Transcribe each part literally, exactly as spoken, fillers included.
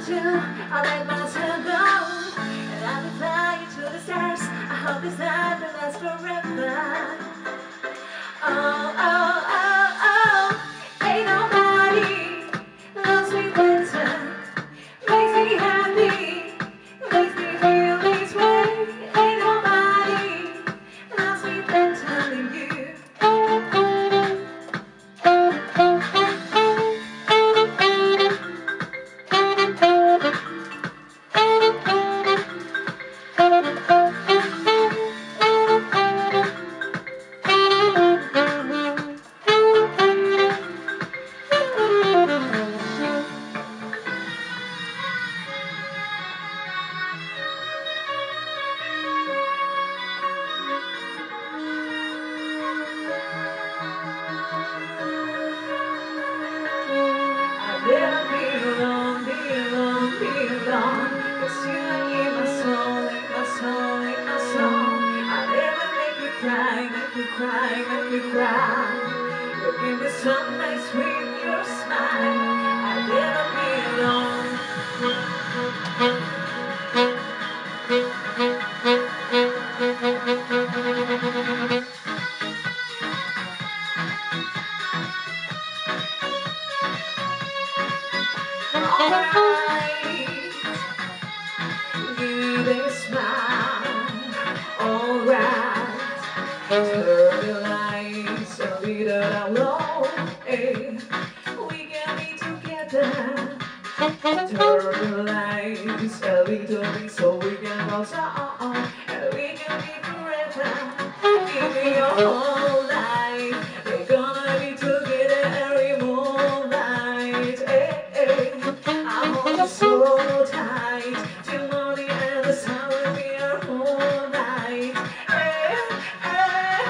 you, I let myself go, and I'll be flying to the stars. I hope this night will last forever. Oh, oh, oh, oh, ain't nobody loves me better, makes me happy, makes me feel this way. Ain't nobody loves me better than you. Never be alone, be alone, be alone. Cause you are in my soul, in my soul, in my soul. I never make you cry, make you cry, make you cry. You give me some nice with your smile. I never be alone. Alright, give it a smile. Alright, turn the lights a little down low. Hey, we can be together. Turn the lights a little bit so we can go on, and we can be forever. Give me your whole life. We're gonna be together every moonlight. Hey, hey. I hold you so tight till morning and the sun will be our whole night. Hey, hey.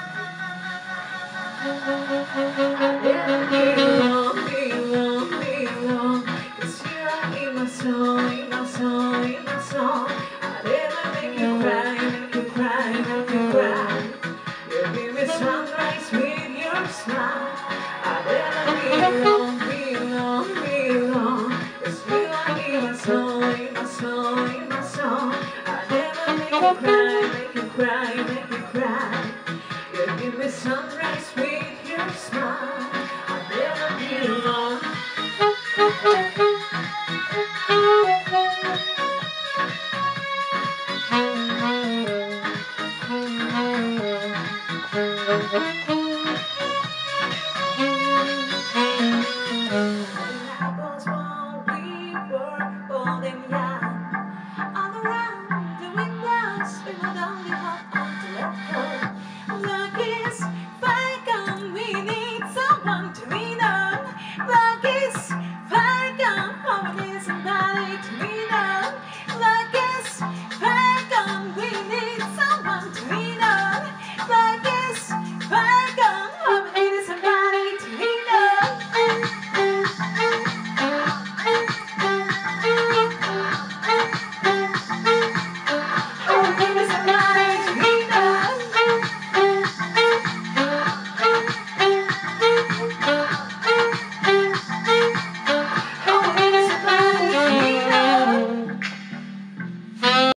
I never be alone, be alone, be alone. Cause you are in my soul, in my soul, in my soul. I never make you cry, make you cry, make you cry. You give me sunrise with your smile. I never be alone, be alone, be alone. Cause you are in my soul, in my soul, in my soul. I never make you cry, make you cry, make you cry. You give me sunrise with your smile. I never be alone. I was born, we were born in